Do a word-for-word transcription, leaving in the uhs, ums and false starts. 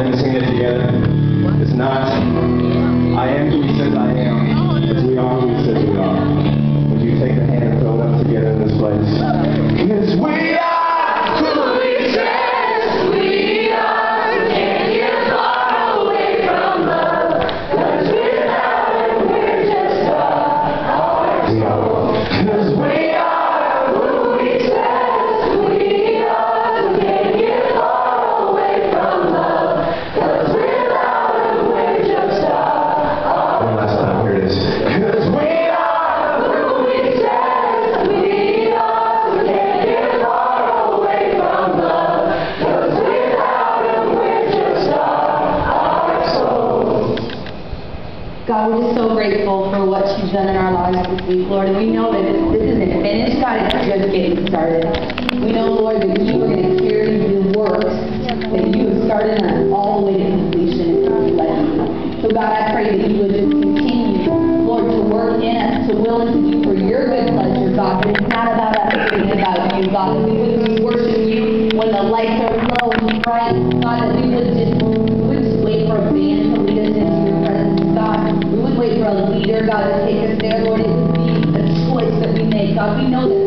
ahead and sing it together? It's not, I am who he says I am. It's we are who he says we are. Would you take the hand and throw it up together in this place? Yes, we are who he says we are. We can't get far away from love. Cause without him we're just a soul. Cause we are who he says we are. We can't get far away from love. Cause without him we're just a one last time, here it is. Cause we are who he says we are. We can't get far away from love. Cause without him we're just our soul. God, we're just so grateful for what you've done in our lives this week, Lord. And we know that this, this isn't finished, God, it's just getting started. We know, Lord, that you are going to carry the works that you have started on all the way to completion and completion. So, God, I pray that you would just continue, Lord, to work in us, to will and to do for your good pleasure, God. But it's not about us, it's about you, God. That we would worship you when the lights are low and bright, God. That we would just, we would just wait for a band to lead us into your presence, God. We would wait for a leader, God, to take us there, Lord. It would be a choice that we make, God. We know that